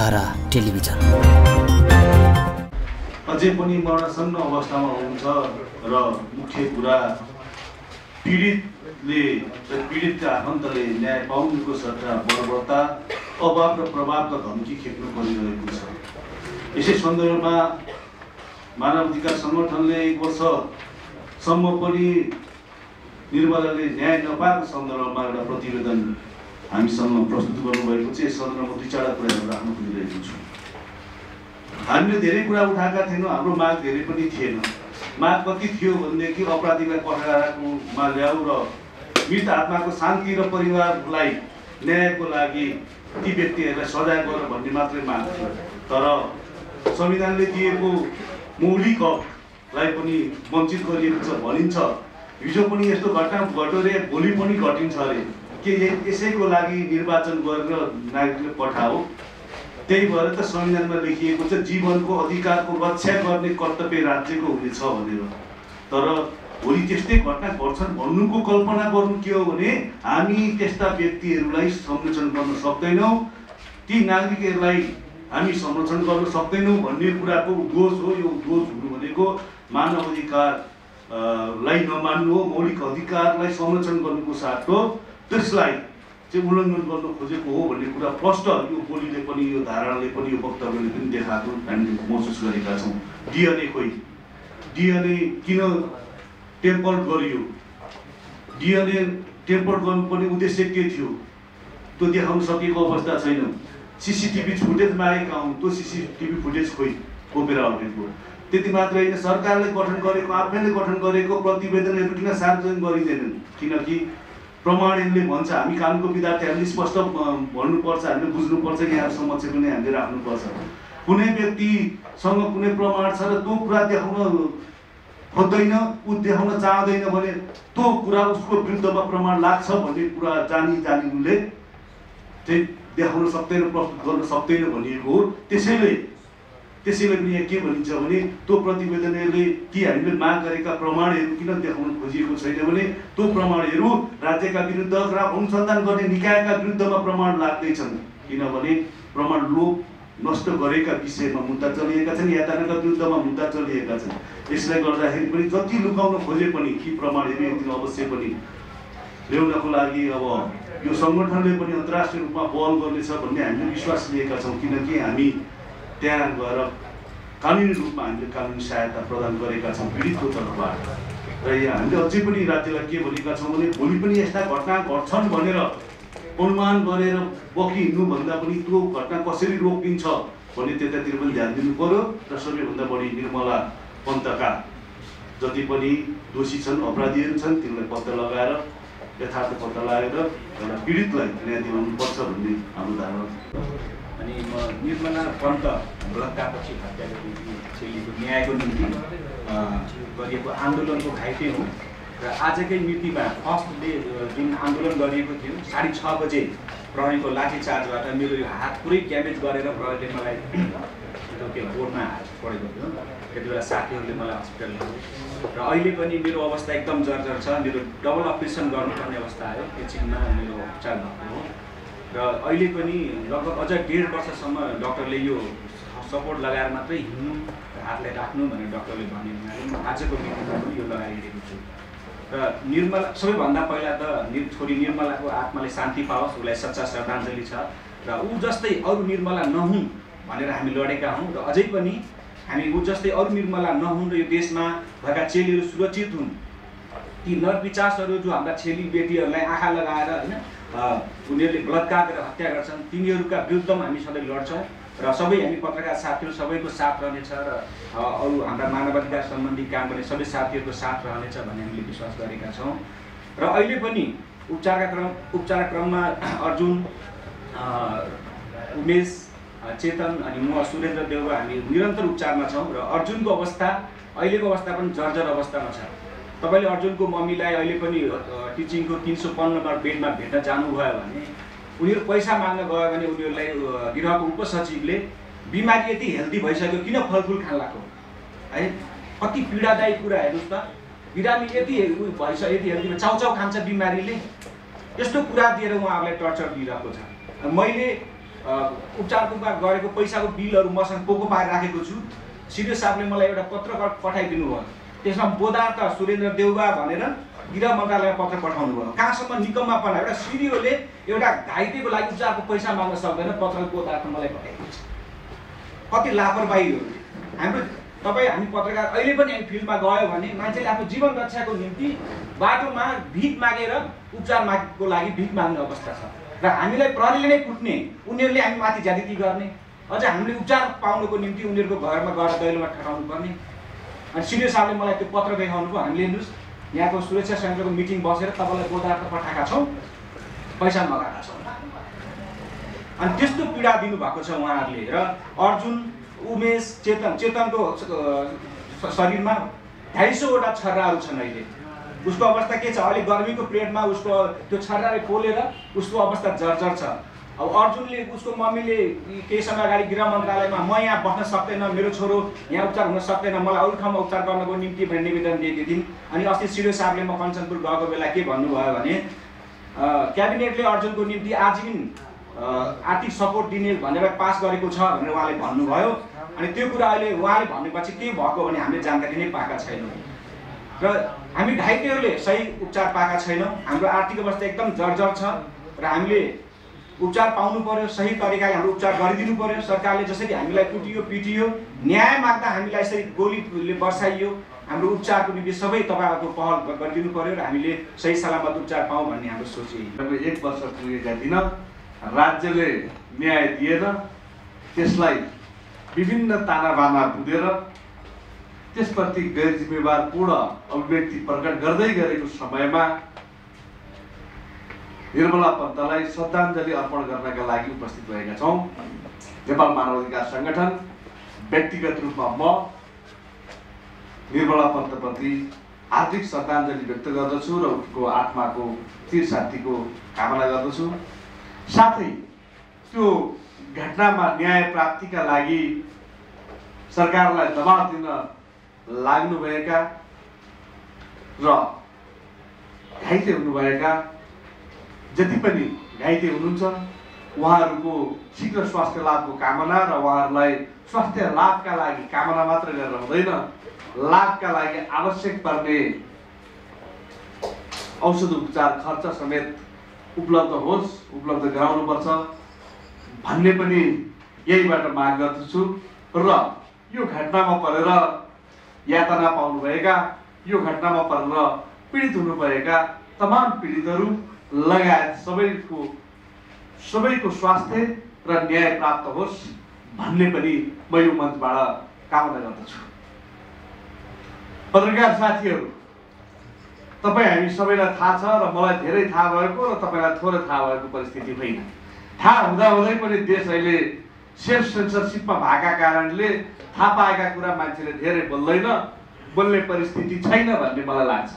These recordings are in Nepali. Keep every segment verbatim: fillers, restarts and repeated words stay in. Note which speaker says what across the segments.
Speaker 1: धारा टेलिभिजन।
Speaker 2: अझै पनि मरणासन्न अवस्थामा हुनुहुन्छ र मुख्य कुरा पीडितले पीडितका आफन्तले न्याय पाउनुको सट्टा बर्बरता, अभाव र प्रभावका धम्की खेप्नु परिरहेको छ। यसै सन्दर्भमा मानवाधिकार सङ्गठनले एक वर्षसम्म पनि निर्मलाले न्याय नपाएको सन्दर्भमा एउटा प्रतिवेदन हामीसँग प्रस्तुत गर्नुभएको छ। यस सन्दर्भमा दुई चारवटा कुराहरू राख्न खोजिरहेको छु। हामीले धेरै कुरा उठाएका थिएनौँ, हाम्रो माग धेरै पनि थिएन। माग कति थियो भनेदेखि अपराधीलाई कठघरामा ल्याऊ र मृत आत्माको शान्ति र परिवारलाई न्यायको लागि ती व्यक्तिहरूलाई सजाय गर भन्ने मात्रै माग थियो। तर संविधानले दिएको मौलिक हकलाई पनि वञ्चित गरिएको छ भनिन्छ। हिजो पनि यस्तो घटना घट्यो रे, भोलि पनि घटिन्छ अरे। के यसैको लागि निर्वाचन गरेर नागरिकले पठाओ? त्यही भएर त संविधानमा लेखिएको छ जीवनको अधिकारको रक्षा गर्ने कर्तव्य राज्यको हुनेछ भनेर। तर भोलि त्यस्तै घटना घट्छन् भन्नुको कल्पना गर्नु के हो भने हामी त्यस्ता व्यक्तिहरूलाई संरक्षण गर्न सक्दैनौँ, ती नागरिकहरूलाई हामी संरक्षण गर्न सक्दैनौँ भन्ने कुराको दोष हो। यो दोष हुनु भनेको मानव अधिकारलाई नमान्नु हो, मौलिक अधिकारलाई संरक्षण गर्नुको साथ हो, त्यसलाई चाहिँ उल्लङ्घन गर्न खोजेको हो भन्ने कुरा प्रष्ट यो बोलीले पनि, यो धारणाले पनि, यो वक्तव्यले पनि देखाएको हामीले महसुस गरेका छौँ। डिएनए खोइ डिएनए किन टेम्पर गरियो? डिएनए टेम्पर गर्नुपर्ने उद्देश्य के थियो त्यो देखाउन सकेको अवस्था छैन। सिसिटिभी फुटेज मागेका हौँ, त्यो सिसिटिभी फुटेज खोइ खोपेर हटेको। त्यति मात्र होइन, सरकारले गठन गरेको, आफैले गठन गरेको प्रतिवेदनहरू किन सार्वजनिक गरिँदैनन्? किनकि प्रमाणले भन्छ हामी कानुनको विद्यार्थी, हामीले स्पष्ट भन्नुपर्छ, हामीले बुझ्नुपर्छ, यहाँ समक्ष पनि हामीले राख्नुपर्छ। कुनै व्यक्तिसँग कुनै प्रमाण छ र त्यो कुरा देखाउन खोज्दैन, ऊ देखाउन चाहँदैन भने त्यो कुरा उसको विरुद्धमा प्रमाण लाग्छ भन्ने कुरा जानी जानी उसले चाहिँ देखाउन सक्दैन, प्रस्तुत गर्न सक्दैन भनिएको हो। त्यसैले त्यसैले पनि यहाँ के भनिन्छ भने त्यो प्रतिवेदनले ती हामीले माग गरेका प्रमाणहरू किन देखाउन खोजिएको छैन भने त्यो प्रमाणहरू राज्यका विरुद्ध र अनुसन्धान गर्ने निकायका विरुद्धमा प्रमाण लाग्दैछन्। किनभने प्रमाण लोप नष्ट गरेका विषयमा मुद्दा चलिएका छन्, यातनाका विरुद्धमा मुद्दा चलिएका छन्। यसले गर्दाखेरि पनि जति लुकाउन खोजे पनि ती प्रमाणहरू एकदिन अवश्य पनि ल्याउनको लागि अब यो सङ्गठनले पनि अन्तर्राष्ट्रिय रूपमा पहल गर्नेछ भन्ने हामीले विश्वास लिएका छौँ। किनकि हामी त्यहाँ गएर कानुनी रूपमा हामीले कानुनी सहायता प्रदान गरेका छौँ पीडितको तर्फबाट। र यहाँ हामीले अझै पनि राज्यलाई के भनेका छौँ भने भोलि पनि यस्ता घटना घट्छन् भनेर अनुमान गरेर बकिहिँड्नुभन्दा पनि त्यो घटना कसरी रोकिन्छ भन्ने त्यतातिर पनि ध्यान दिनु पर्यो। र सबैभन्दा बढी निर्मला पन्तका जति पनि दोषी छन्, अपराधीहरू छन्, तिनलाई पत्ता लगाएर यथार्थ पत्ता लगाएर एउटा पीडितलाई न्याय दिलाउनुपर्छ भन्ने हाम्रो धारणा छ।
Speaker 3: अनि म निर्मला पन्त बलात्कारपछि हत्या गरिएको छेलीको न्यायको निम्ति गरिएको आन्दोलनको घाइते हुँ र आजकै मितिमा फर्स्ट डे जुन आन्दोलन गरिएको थियो साढे छ बजे प्रहरीको लाठीचार्जबाट मेरो यो हात पुरै ड्यामेज गरेर प्रहरीले मलाई के रोडमा हात परेको थियो। त्यति बेला साथीहरूले मलाई हस्पिटल ल्यायो र अहिले पनि मेरो अवस्था एकदम जर्जर छ। मेरो डबल अपरेसन गर्नुपर्ने अवस्था आयो, एकछिनमा मेरो उपचार भएको हो र अहिले पनि लगभग अझ डेढ वर्षसम्म डक्टरले यो सपोर्ट लगाएर मात्रै हिँड्नु, हातलाई राख्नु भनेर डक्टरले भने हुनाले आजको मितिमा पनि यो लगाइरहेको छु। र निर्मला सबैभन्दा पहिला त निर छोरी निर्मलाको आत्माले शान्ति पाओस्, उसलाई सच्चा श्रद्धाञ्जली छ र ऊ जस्तै अरू निर्मला नहुन् भनेर हामी लडेका हौँ र अझै पनि हामी ऊ जस्तै अरू निर्मला नहुन् र यो देशमा भएका चेलीहरू सुरक्षित हुन्। ती नरपिचासहरू जो हाम्रा चेली बेटीहरूलाई आँखा लगाएर होइन उनीहरूले बलात्कार गरेर हत्या गर्छन्, तिनीहरूका विरुद्धमा हामी सधैँ लड्छौँ र सबै हामी पत्रकार साथीहरू सबैको साथ रहनेछ र अरू हाम्रा मानवाधिकार सम्बन्धी काम गर्ने सबै साथीहरूको साथ रहनेछ भन्ने हामीले विश्वास गरेका छौँ। र अहिले पनि उपचारका क्रम उपचार क्रममा अर्जुन, उमेश, चेतन अनि म सुरेन्द्र देव हामी निरन्तर उपचारमा छौँ र अर्जुनको अवस्था अहिलेको अवस्था पनि जर्जर अवस्थामा छ। तपाईँले अर्जुनको मम्मीलाई अहिले पनि टिचिङको तिन सौ पन्ध्र नम्बर बेडमा भेट्न जानुभयो भने उनीहरू पैसा माग्न गयो भने उनीहरूलाई गृहको उपसचिवले बिमारी यति हेल्दी भइसक्यो किन फलफुल खान लाग्यो है? कति पीडादायी कुरा हेर्नुहोस् त। बिरामी यति भइसक्यो, यति हेल्दीमा चाउचाउ खान्छ बिमारीले, यस्तो कुरा दिएर उहाँहरूलाई टर्चर दिइरहेको छ। मैले उपचारको गरेको पैसाको बिलहरू मसँग पोको पारेर राखेको छु। सिडिओ साहबले मलाई एउटा पत्र पठाइदिनु भयो, त्यसमा बोधार्थ सुरेन्द्र देउवा भनेर गृह मन्त्रालयमा पत्र पठाउनु भयो। कहाँसम्म निकम्मापना, एउटा सिडिओले एउटा घाइतेको लागि उपचारको पैसा माग्न सक्दैन, पत्रको बोधार्थ मलाई पठाइदिएको छ। कति लापरवाही हो हाम्रो। तपाईँ हामी पत्रकार अहिले पनि हामी फिल्डमा गयो भने मान्छेले आफ्नो जीवन रक्षाको निम्ति बाटोमा भिख मागेर उपचार मागको लागि भिख माग्ने अवस्था छ र हामीलाई प्रहरीले नै कुट्ने, उनीहरूले हामी माथि ज्यादती गर्ने, अझ हामीले उपचार पाउनुको निम्ति उनीहरूको घरमा गएर दैलोमा ठटाउनु पर्ने। अनि सिडिओ साहबले मलाई त्यो पत्र देखाउनु भयो, हामीले हेर्नुहोस् यहाँको सुरक्षा संयन्त्रको मिटिङ बसेर तपाईँलाई बोधार्थ पठाएका छौँ, पैसा मगाएका छौँ। अनि त्यस्तो पीडा दिनुभएको छ उहाँहरूले। र अर्जुन, उमेश, चेतन चेतनको शरीरमा ढाई सौवटा छर्राहरू छन् अहिले। उसको अवस्था के छ, अहिले गर्मीको पिरियडमा उसको त्यो छर्राले पोलेर उसको अवस्था जर्जर छ। अब अर्जुनले, उसको मम्मीले केही समय अगाडि गृह मन्त्रालयमा म यहाँ बस्न सक्दैन, मेरो छोरो यहाँ उपचार हुन सक्दैन, मलाई अरू ठाउँमा उपचार गर्नको निम्ति भनेर निवेदन दिएकी थिइन्। अनि अस्ति सिडिओ साहबले म कञ्चनपुर गएको बेला के भन्नुभयो भने क्याबिनेटले अर्जुनको निम्ति आजीवन आर्थिक सपोर्ट दिने भनेर पास गरेको छ भनेर उहाँले भन्नुभयो। अनि त्यो कुरा अहिले उहाँले भनेपछि के भएको भने हामीले जानकारी नै पाएका छैनौँ र हामी घाइतेहरूले सही उपचार पाएका छैनौँ। हाम्रो आर्थिक अवस्था एकदम जर्जर छ र हामीले उपचार पाउनु पर्यो, सही तरिकाले हाम्रो उपचार गरिदिनु पर्यो। सरकारले जसरी हामीलाई कुटियो पिटियो, न्याय माग्दा हामीलाई यसरी गोलीले बर्साइयो, हाम्रो उपचारको निम्ति सबै तपाईँहरूको पहल गरिदिनु पर्यो र हामीले सही सलामत उपचार पाऊँ भन्ने हाम्रो सोच यही।
Speaker 2: एक वर्ष पुगेका दिन राज्यले न्याय दिएन, त्यसलाई विभिन्न तानाबाना बुझेर त्यसप्रति गैर जिम्मेवारपूर्ण अभिव्यक्ति प्रकट गर्दै गरेको समयमा निर्मला पन्तलाई श्रद्धाञ्जली अर्पण गर्नका लागि उपस्थित भएका छौँ। नेपाल मानवाधिकार सङ्गठन, व्यक्तिगत रूपमा म निर्मला पन्तप्रति हार्दिक श्रद्धाञ्जली व्यक्त गर्दछु र उनको आत्माको चिर शान्तिको कामना गर्दछु। साथै त्यो घटनामा न्याय प्राप्तिका लागि सरकारलाई दबाब दिन लाग्नुभएका र घाइते हुनुभएका जति पनि घाइते हुनुहुन्छ उहाँहरूको शीघ्र स्वास्थ्य लाभको कामना र उहाँहरूलाई स्वास्थ्य लाभका लागि कामना मात्र गरेर हुँदैन, लाभका लागि आवश्यक पर्ने औषध उपचार खर्च समेत उपलब्ध होस्, उपलब्ध गराउनुपर्छ भन्ने पनि यहीबाट माग गर्दछु। र यो घटनामा परेर यातना पाउनुभएका, यो घटनामा परेर पीडित हुनुभएका तमाम पीडितहरू लगायत सबैको सबैको स्वास्थ्य र न्याय प्राप्त होस् भन्ने पनि म यो मञ्चबाट कामना गर्दछु। पत्रकार साथीहरू, तपाईँ हामी सबैलाई थाहा छ र मलाई धेरै थाहा भएको र तपाईँलाई थोरै थाहा भएको परिस्थिति होइन। थाहा हुँदाहुँदै पनि देश अहिले सेल्फ सेन्सरसिपमा भएका कारणले थाहा पाएका कुरा मान्छेले धेरै बोल्दैन, बोल्ने परिस्थिति छैन भन्ने मलाई लाग्छ।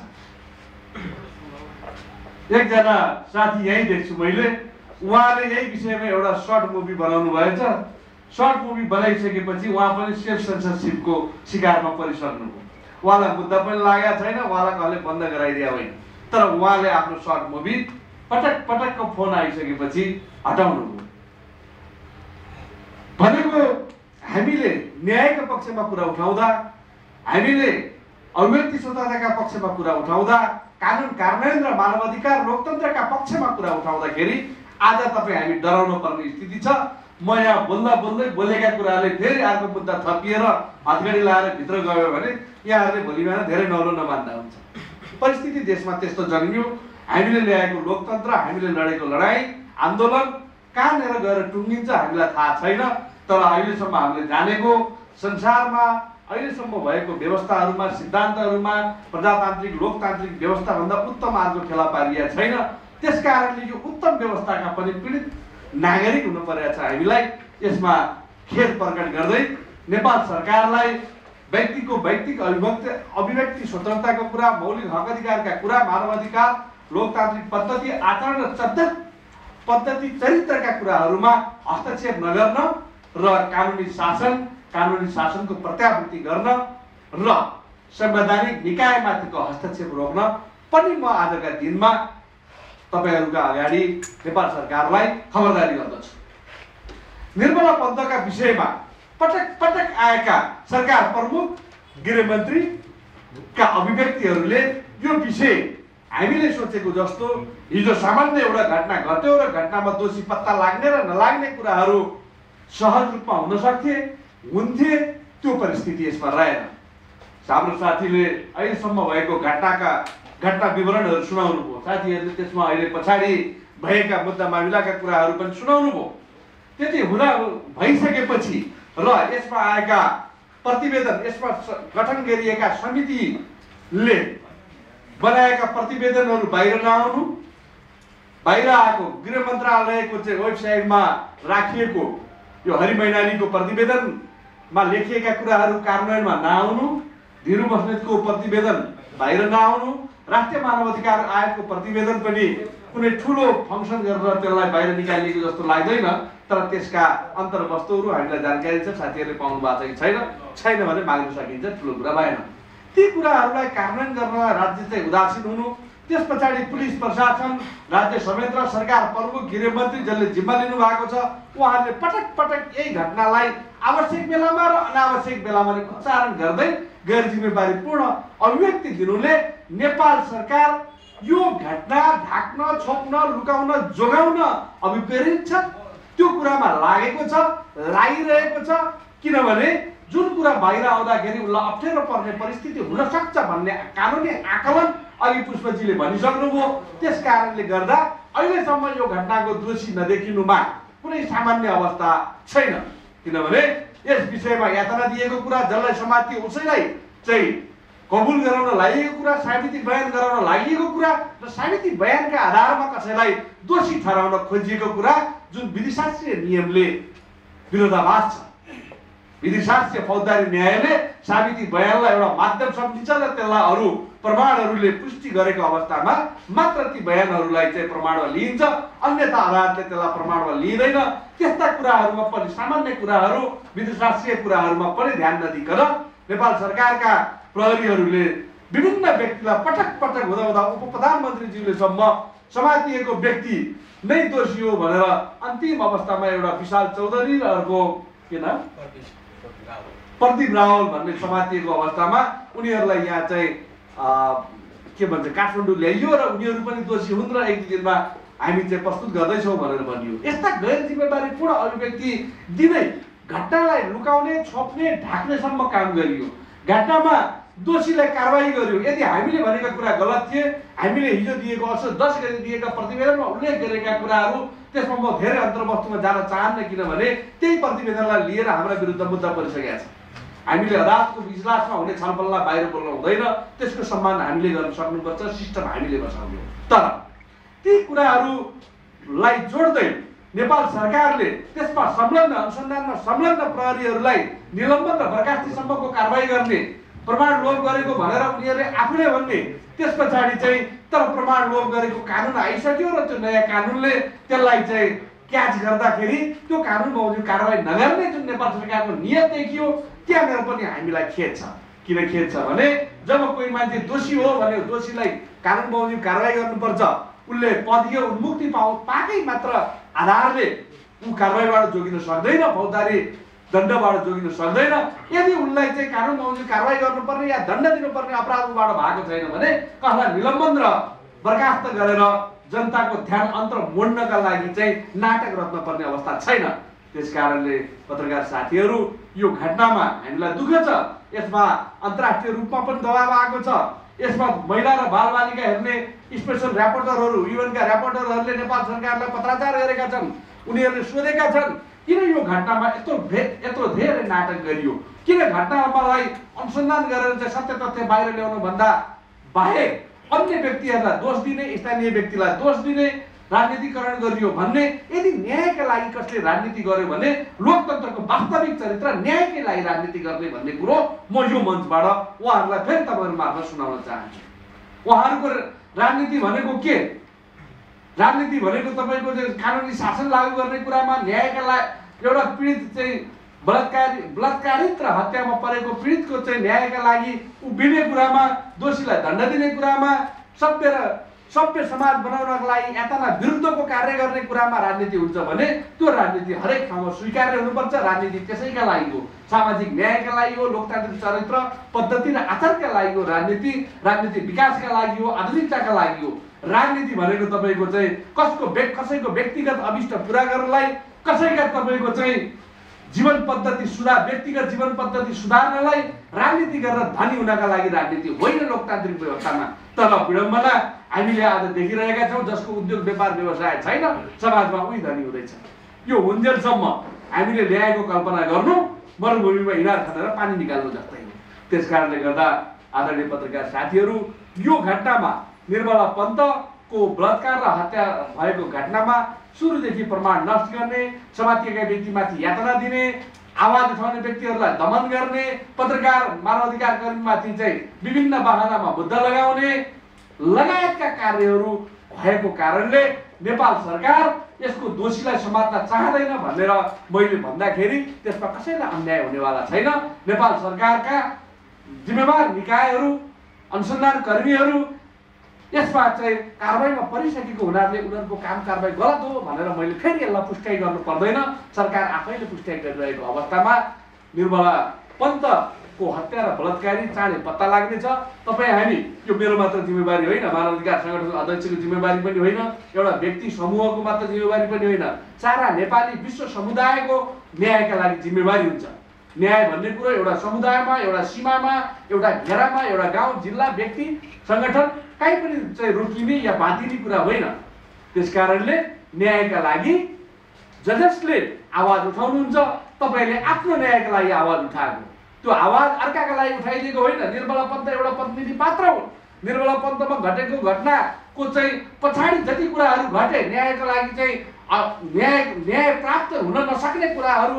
Speaker 2: एकजना साथी यहीँ देख्छु मैले, उहाँले यही विषयमा एउटा सर्ट मुभी बनाउनु भएछ। सर्ट मुभी बनाइसकेपछि उहाँ पनि सेल्फ सेन्सरसिपको शिकारमा परिसक्नुभयो। उहाँलाई मुद्दा पनि लागेको छैन, उहाँलाई कसले बन्द गराइदिया होइन, तर उहाँले आफ्नो सर्ट मुभी पटक पटकको फोन आइसकेपछि हटाउनु भयो। भनेको हामीले न्यायका पक्षमा कुरा उठाउँदा, हामीले अभिव्यक्ति स्वतन्त्रताका पक्षमा कुरा उठाउँदा, कानुन कार्यान्वयन र मानवाधिकार लोकतन्त्रका पक्षमा कुरा उठाउँदाखेरि आज तपाईँ हामी डराउनु पर्ने स्थिति छ। म यहाँ बोल्दा बोल्दै बोलेका कुराले फेरि अर्को मुद्दा थपिएर हतगडी लाएर भित्र गयो भने यहाँहरूले भोलि बिहान धेरै नौलो नमान्दा हुन्छ। परिस्थिति देशमा त्यस्तो जन्मियो। हामीले ल्याएको लोकतन्त्र, हामीले लडेको लडाइँ आन्दोलन कहाँनिर गएर टुङ्गिन्छ हामीलाई थाहा छैन, तर अहिलेसम्म हामीले जानेको संसारमा अहिलेसम्म भएको व्यवस्थाहरूमा, सिद्धान्तहरूमा प्रजातान्त्रिक लोकतान्त्रिक व्यवस्थाभन्दा उत्तम आजको खेला पारिया छैन। त्यस कारणले यो उत्तम व्यवस्थाका पनि पीडित नागरिक हुनु परेको छ। हामीलाई यसमा खेद प्रकट गर्दै नेपाल सरकारलाई व्यक्तिको व्यक्तिक अभिव्यक्ति अभिव्यक्ति स्वतन्त्रताको कुरा, मौलिक हक अधिकारका कुरा, मानवाधिकार, लोकतान्त्रिक पद्धति, आचरण र चरित्र पद्धति चरित्रका कुराहरूमा हस्तक्षेप नगर्न र कानुनी शासन कानुनी शासनको प्रत्यावृत्ति गर्न र संवैधानिक निकायमाथिको हस्तक्षेप रोक्न पनि म आजका दिनमा तपाईहरुका अगाडि नेपाल सरकारलाई खबरदारी गर्दछु।
Speaker 1: निर्मला पन्तका विषयमा पटक पटक आएका सरकार प्रमुख गृहमन्त्रीका अभिव्यक्तिहरूले यो विषय हामीले सोचेको जस्तो हिजो सामान्य एउटा घटना घट्यो र घटनामा दोषी पत्ता लाग्ने र नलाग्ने कुराहरू सहज रूपमा हुन सक्थे हुन्थे, त्यो परिस्थिति यसमा रहेन। हाम्रो साथीले अहिलेसम्म भएको घटनाका घटना विवरणहरू सुनाउनु भयो, साथीहरूले त्यसमा अहिले पछाडि भएका मुद्दा मामिलाका कुराहरू पनि सुनाउनु भयो। त्यति हुँदा भइसकेपछि र यसमा आएका प्रतिवेदन, यसमा गठन गरिएका समितिले बनाएका प्रतिवेदनहरू बाहिर नआउनु, बाहिर आएको गृह मन्त्रालयको चाहिँ वेबसाइटमा राखिएको यो हरि मैनालीको प्रतिवेदनमा लेखिएका कुराहरू कार्यान्वयनमा नआउनु, धिरु बस्नेतको प्रतिवेदन बाहिर नआउनु, राष्ट्रिय मानवाधिकार आयोगको प्रतिवेदन पनि कुनै ठुलो फङ्सन गरेर त्यसलाई बाहिर निकालिएको जस्तो लाग्दैन। तर त्यसका अन्तर्वस्तुहरू हामीलाई जानकारी छ, साथीहरूले पाउनु भएको छ कि छैन, छैन भने माग्न सकिन्छ, ठुलो कुरा भएन। ती कुराहरूलाई कार्यान्वयन गर्न राज्य चाहिँ उदासीन हुनु, त्यस पछाडि पुलिस प्रशासन, राज्य समेत र सरकार प्रमुख गृहमन्त्री जसले जिम्मा लिनु भएको छ उहाँहरूले पटक पटक यही घटनालाई आवश्यक बेलामा र अनावश्यक बेलामा उच्चारण गर्दै गैर जिम्मेवारीपूर्ण अभिव्यक्ति दिनुले नेपाल सरकार यो घटना ढाक्न, छोप्न, लुकाउन, जोगाउन अभिप्रेरित छ। त्यो कुरामा लागेको छ, लागिरहेको छ, किनभने जुन कुरा बाहिर आउँदाखेरि उसलाई अप्ठ्यारो पर्ने परिस्थिति हुन सक्छ भन्ने कानुनी आकलन अघि पुष्पजीले भनिसक्नुभयो। त्यस कारणले गर्दा अहिलेसम्म यो घटनाको दोषी नदेखिनुमा कुनै सामान्य अवस्था छैन, किनभने यस विषयमा यातना दिएको कुरा, जसलाई समातियो उसैलाई चाहिँ कबुल गराउन लागेको कुरा, साबिती बयान गराउन लागेको कुरा र साबिती बयानका आधारमा कसैलाई दोषी ठहराउन खोजिएको कुरा जुन विधिशास्त्रीय नियमले विरोधाभास छ। विधिशास्त्रीय फौजदारी न्यायले साबिती बयानलाई एउटा माध्यम सम्झिन्छ र त्यसलाई अरू प्रमाणहरूले पुष्टि गरेको अवस्थामा मात्र ती बयानहरूलाई चाहिँ प्रमाणमा लिइन्छ, अन्यथा अदालतले त्यसलाई प्रमाणमा लिइँदैन। त्यस्ता कुराहरूमा पनि, सामान्य कुराहरू, विधिशास्त्रीय कुराहरूमा पनि ध्यान नदिकन नेपाल सरकारका प्रहरीहरूले विभिन्न व्यक्तिलाई पटक पटक हुँदा हुँदा उप प्रधानमन्त्रीज्यूले सम्म समातिएको व्यक्ति नै दोषी हो भनेर अन्तिम अवस्थामा एउटा विशाल चौधरी र अर्को के नाम प्रदीप रावल भन्ने समातिएको अवस्थामा उनीहरूलाई यहाँ चाहिँ के भन्छ काठमाडौँ ल्याइयो र उनीहरू पनि दोषी हुन् र एक दिनमा हामी चाहिँ प्रस्तुत गर्दैछौँ भनेर भनियो। यस्ता गैर जिम्मेवारीपूर्ण अभिव्यक्ति दिँदै घटनालाई लुकाउने, छोप्ने, ढाक्नेसम्म काम गरियो। घटनामा दोषीलाई कारवाही गर्यो। यदि हामीले भनेका कुरा गलत थिए, हामीले हिजो दिएको असोज दस गते दिएका प्रतिवेदनमा उल्लेख गरेका कुराहरू, त्यसमा म धेरै अन्तर्वस्तुमा जान चाहन्न, किनभने त्यही प्रतिवेदनलाई लिएर हाम्रा विरुद्ध मुद्दा परिसकेका छ। हामीले अदालतको इजलासमा हुने छलफललाई बाहिर बोल्नु हुँदैन, त्यसको सम्मान हामीले गर्न सक्नुपर्छ, सिस्टम हामीले बचाउने हो। तर ती कुराहरूलाई जोड्दै नेपाल सरकारले त्यसमा संलग्न, अनुसन्धानमा संलग्न प्रहरीहरूलाई निलम्बन र बर्खास्तीसम्मको कारवाही गर्ने, प्रमाण लोप गरेको भनेर उनीहरूले आफूले भन्ने, त्यस पछाडि चाहिँ तर प्रमाण लोप गरेको कानुन आइसक्यो र त्यो नयाँ कानुनले त्यसलाई चाहिँ क्याच गर्दाखेरि त्यो कानुन बमोजिम कारवाही नगर्ने जुन नेपाल सरकारको नियत देखियो, त्यहाँनिर पनि हामीलाई खेद छ। किन खेद छ भने जब कोही मान्छे दोषी हो भने दोषीलाई कानुन बमोजिम कारवाही गर्नुपर्छ, उसले पदीय उन्मुक्ति पाउ पाएकै मात्र आधारले ऊ कारवाहीबाट जोगिन सक्दैन, फौजदारी दण्डबाट जोगिन सक्दैन। यदि उनलाई चाहिँ कानुन बमोजिम कारवाही गर्नुपर्ने या दण्ड दिनुपर्ने अपराधबाट भएको छैन भने कसलाई निलम्बन र बर्खास्त गरेर जनताको ध्यान अन्तर मोड्नका लागि चाहिँ नाटक रच्न पर्ने अवस्था छैन। त्यस कारणले पत्रकार साथीहरू, यो घटनामा हामीलाई दुःख छ। यसमा अन्तर्राष्ट्रिय रूपमा पनि दबाब आएको छ। यसमा महिला र बालबालिका हेर्ने स्पेशल रिपोर्टरहरू, युएनका रिपोर्टरहरूले नेपाल सरकारलाई पत्राचार गरेका छन्। उनीहरूले सोधेका छन् किन यो घटनामा यत्रो यत्रो धेरै नाटक गरियो, किन घटनालाई अनुसन्धान गरेर चाहिँ सत्य तथ्य बाहिर ल्याउनु भन्दा बाहेक अन्य व्यक्तिहरूलाई दोष दिने, स्थानीय व्यक्तिलाई दोष दिने, राजनीतिकरण गरियो भन्ने। यदि न्यायका लागि कसले राजनीति गर्यो भने लोकतन्त्रको वास्तविक चरित्र न्यायकै लागि राजनीति गर्ने भन्ने कुरो म यो मञ्चबाट उहाँहरूलाई फेरि तपाईँहरू मार्फत सुनाउन चाहन्छु। उहाँहरूको राजनीति भनेको के? राजनीति भनेको तपाईँको चाहिँ कानुनी शासन लागू गर्ने कुरामा, न्यायका लागि एउटा पीडित चाहिँ बलात्कारी बलात्कारित र हत्यामा परेको पीडितको चाहिँ न्यायका लागि उभिने कुरामा, दोषीलाई दण्ड दिने कुरामा, सभ्य र सभ्य समाज बनाउनको लागि यातना विरुद्धको कार्य गर्ने कुरामा राजनीति हुन्छ भने त्यो राजनीति हरेक ठाउँमा स्वीकार्य हुनुपर्छ। राजनीति त्यसैका लागि हो, सामाजिक न्यायका लागि हो, लोकतान्त्रिक चरित्र पद्धति र आचारका लागि हो राजनीति। राजनीति विकासका लागि हो, आधुनिकताका लागि हो। राजनीति भनेको तपाईँको चाहिँ कसको कसैको व्यक्तिगत अभिष्ट पुरा गर्नलाई, कसैका तपाईँको चाहिँ जीवन पद्धति सुधार व्यक्तिगत जीवन पद्धति सुधार्नलाई राजनीति गरेर धनी हुनका लागि राजनीति होइन लोकतान्त्रिक व्यवस्थामा। तर विडम्बना हामीले आज देखिरहेका छौँ, जसको उद्योग व्यापार व्यवसाय छैन समाजमा उही धनी हुँदैछ। यो हुन्जेलसम्म हामीले ल्याएको कल्पना गर्नु मरुभूमिमा इनार खनेर पानी निकाल्नु जस्तै हो। त्यस कारणले गर्दा आदरणीय पत्रकार साथीहरू, यो घटनामा निर्मला पन्तको बलात्कार र हत्या भएको घटनामा सुरुदेखि प्रमाण नष्ट गर्ने, समातिएका व्यक्तिमाथि यातना दिने, आवाज उठाउने व्यक्तिहरूलाई दमन गर्ने, पत्रकार मानवाधिकार कर्मीमाथि चाहिँ विभिन्न बहानामा मुद्दा लगाउने लगायतका कार्यहरू भएको कारणले नेपाल सरकार यसको दोषीलाई समात्न चाहँदैन भनेर मैले भन्दाखेरि त्यसमा कसैलाई अन्याय हुनेवाला छैन। नेपाल सरकारका जिम्मेवार निकायहरू, अनुसन्धान कर्मीहरू यसमा चाहिँ कारबाहीमा परिसकेको हुनाले उनीहरूको काम कारबाही गलत हो भनेर मैले फेरि यसलाई पुष्टि गर्नु पर्दैन। सरकार आफैले पुष्टि गरिरहेको अवस्थामा निर्मला पन्तको हत्या र बलात्कारी चाँडै पत्ता लाग्नेछ। तपाईँ हामी, यो मेरो मात्र जिम्मेवारी होइन, मानवाधिकार सङ्गठनको अध्यक्षको जिम्मेवारी पनि होइन, एउटा व्यक्ति समूहको मात्र जिम्मेवारी पनि होइन, सारा नेपाली विश्व समुदायको न्यायका लागि जिम्मेवारी हुन्छ। न्याय भन्ने कुरो एउटा समुदायमा, एउटा सीमामा, एउटा घेरामा, एउटा गाउँ, जिल्ला, व्यक्ति, सङ्गठन कहीँ पनि चाहिँ रोकिने या बाँधिने कुरा होइन। त्यस कारणले न्यायका लागि ज जसले आवाज उठाउनुहुन्छ तपाईँले आफ्नो न्यायका लागि आवाज उठाएको, त्यो आवाज अर्काका लागि उठाइदिएको होइन। निर्मला पन्त एउटा प्रतिनिधि पात्र हुन्। निर्मला पन्तमा घटेको घटनाको चाहिँ पछाडि जति कुराहरू घटे, न्यायका लागि चाहिँ न्याय न्याय प्राप्त हुन नसक्ने कुराहरू,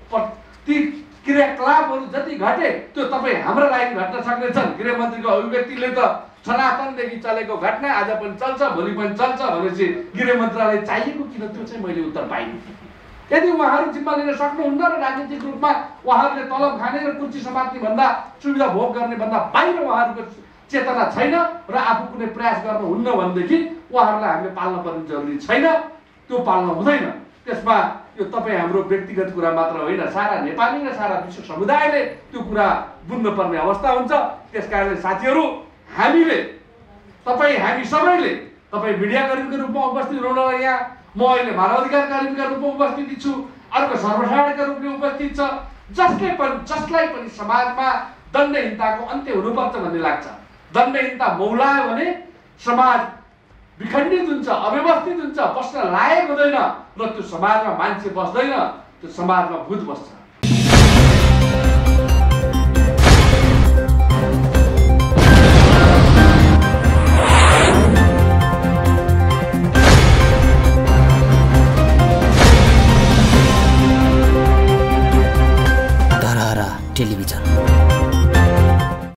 Speaker 1: ती क्रियाकलापहरू जति घटे त्यो तपाईँ हाम्रो लागि घट्न सक्नेछन्। गृहमन्त्रीको अभिव्यक्तिले त सनातनदेखि चलेको घटना आज पनि चल्छ, भोलि पनि चल्छ भनेपछि गृह मन्त्रालय चाहिएको किन, त्यो चाहिँ मैले उत्तर पाइनँ। यदि उहाँहरू जिम्मा लिन सक्नुहुन्न र राजनीतिक रूपमा उहाँहरूले तलब खाने र कुर्सी समात्ने भन्दा, सुविधा भोग गर्ने भन्दा बाहिर उहाँहरूको चेतना छैन र आफू कुनै प्रयास गर्नुहुन्न भनेदेखि उहाँहरूलाई हामीले पाल्न पर्ने जरुरी छैन, त्यो पाल्न हुँदैन। त्यसमा यो तपाईँ हाम्रो व्यक्तिगत कुरा मात्र होइन, सारा नेपाली र सारा विश्व समुदायले त्यो कुरा बुझ्न पर्ने अवस्था हुन्छ। त्यस कारणले साथीहरू, हामीले तपाईँ हामी सबैले, तपाईँ मिडियाकर्मीको रूपमा उपस्थित हुनुहुन्न यहाँ, म अहिले मानवाधिकार कर्मीका रूपमा उपस्थित छु, अर्को सर्वसाधारणका रूपले उपस्थित छ। जसले पनि जसलाई पनि समाजमा दण्डहीनताको अन्त्य हुनुपर्छ भन्ने लाग्छ। दण्डहीनता मौलायो भने समाज विखण्डित हुन्छ, अव्यवस्थित हुन्छ, बस्न लायक हुँदैन र त्यो समाजमा मान्छे बस्दैन, त्यो समाजमा भूत बस्छ।
Speaker 4: टेलिभिजन।